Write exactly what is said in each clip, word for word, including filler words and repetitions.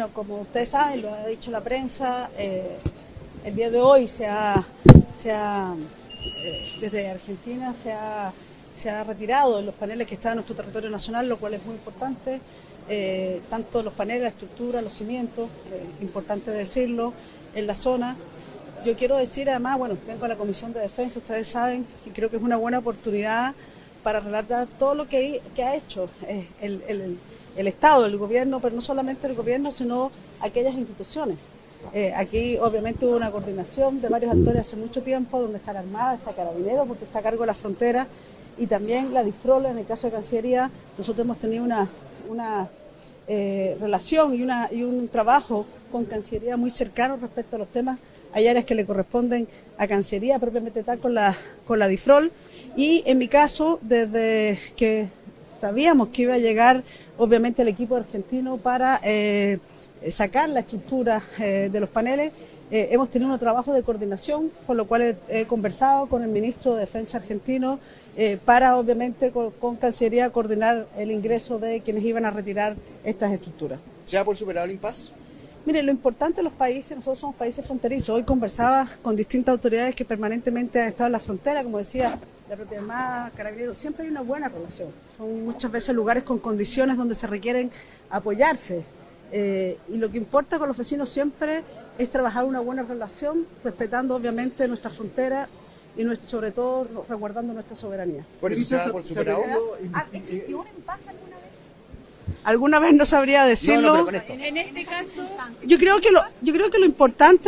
bueno, como ustedes saben, lo ha dicho la prensa, eh, el día de hoy se ha, se ha eh, desde Argentina se ha, se ha retirado de los paneles que están en nuestro territorio nacional, lo cual es muy importante, eh, tanto los paneles, la estructura, los cimientos, eh, importante decirlo, en la zona. Yo quiero decir además, bueno, vengo a la Comisión de Defensa, ustedes saben, y creo que es una buena oportunidad para relatar todo lo que, que ha hecho eh, el, el, el Estado, el gobierno, pero no solamente el gobierno, sino aquellas instituciones. Eh, aquí obviamente hubo una coordinación de varios actores hace mucho tiempo, donde está la Armada, está Carabineros, porque está a cargo de la frontera, y también la DIFROL, en el caso de Cancillería. Nosotros hemos tenido una, una eh, relación y, una, y un trabajo con Cancillería muy cercano respecto a los temas. Hay áreas que le corresponden a Cancillería, propiamente tal, con la, con la DIFROL, y en mi caso, desde que sabíamos que iba a llegar, obviamente, el equipo argentino para eh, sacar la estructura eh, de los paneles, eh, hemos tenido un trabajo de coordinación, con lo cual he, he conversado con el ministro de Defensa argentino eh, para, obviamente, con, con Cancillería coordinar el ingreso de quienes iban a retirar estas estructuras. ¿Se da por superado el impasse? Mire, lo importante de los países, nosotros somos países fronterizos. Hoy conversaba con distintas autoridades que permanentemente han estado en la frontera, como decía la propia Armada, Carabineros. Siempre hay una buena relación. Son muchas veces lugares con condiciones donde se requieren apoyarse. Eh, y lo que importa con los vecinos siempre es trabajar una buena relación, respetando obviamente nuestra frontera y nuestro, sobre todo resguardando nuestra soberanía. ¿Por eso se da por superado? ¿Existió un impasse alguna vez? Alguna vez no sabría decirlo. No, no, pero con esto. En este caso, Yo creo que lo, yo creo que lo importante,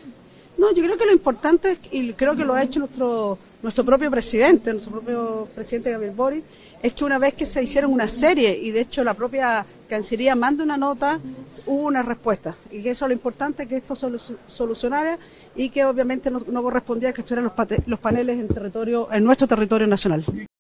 no, yo creo que lo importante, y creo que lo ha hecho nuestro, nuestro propio presidente, nuestro propio presidente Gabriel Boric, es que una vez que se hicieron una serie, y de hecho la propia Cancillería manda una nota, hubo una respuesta. Y que eso es lo importante, que esto se solucionara, y que obviamente no, no correspondía que estuvieran los, los paneles en territorio, en nuestro territorio nacional.